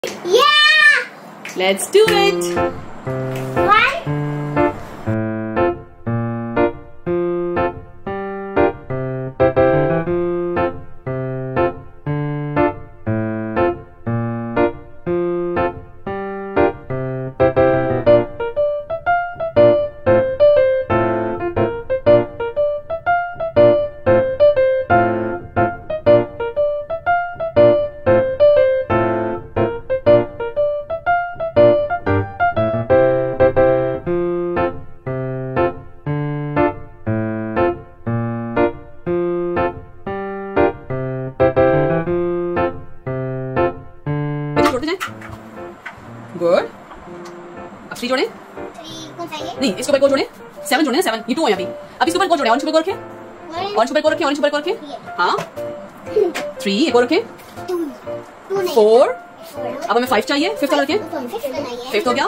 Yeah! Let's do it! One. Good. अब 3 जोड़े। 3 कौन सा है? नहीं, इसके ऊपर को जोड़े। 7 जोड़े ना, 7 ये 2 है अभी। अब इसके ऊपर को जोड़े, ऑरेंज ऊपर को रखे, ऑरेंज ऊपर को रखे, ऑरेंज ऊपर को रखे। हाँ 3 एक और रखे। 4 अब हमें 5 चाहिए, 5th कलर के। 5th हो गया।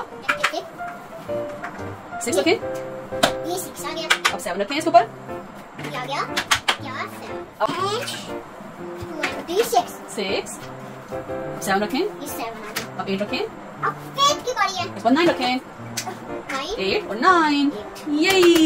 6 रखे, ये 6 आ गया। अब 7 रखे इसके ऊपर। ये आ गया। क्या 7 अब 26 6 7 रखें, ये 7 आ गया। अब 8 रखें, अब 8 की बारी है। इस पर 9 रखें। 9 8 और 9 यही।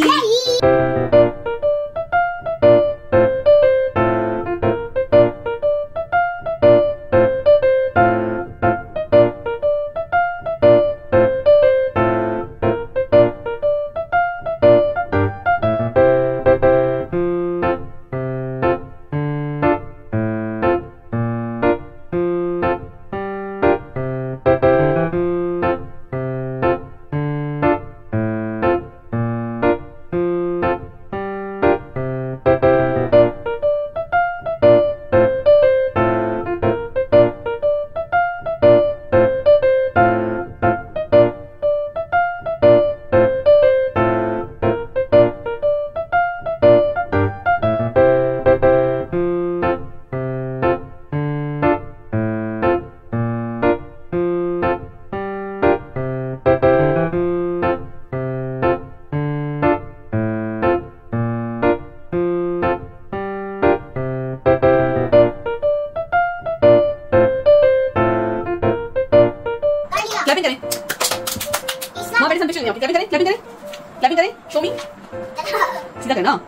क्लैपिंग करें। मां बेटे पिक्चर नहीं आती। क्लैपिंग करें, क्लैपिंग करें, क्लैपिंग करें। Show me. सीधा करना।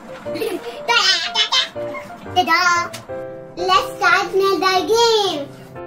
Let's start another game.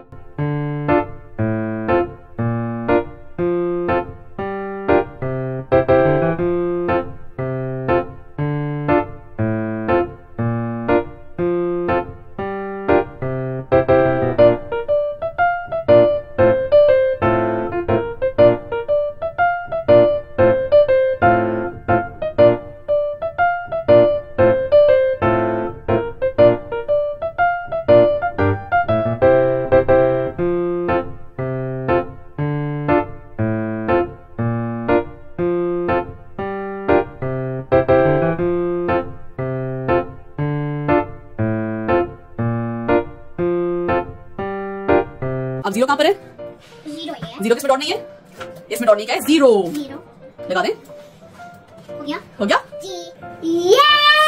अब 0 कहां पर है? 0 है। 0 किसमें डॉट नहीं है? इसमें डॉट नहीं का है। 0 0 लगा दे। हो गया। हो गया। Yeah!